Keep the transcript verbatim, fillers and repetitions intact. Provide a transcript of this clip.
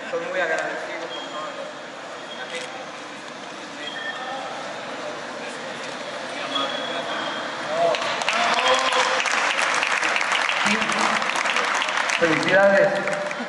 Estoy muy agradecido por toda la gente. Felicidades.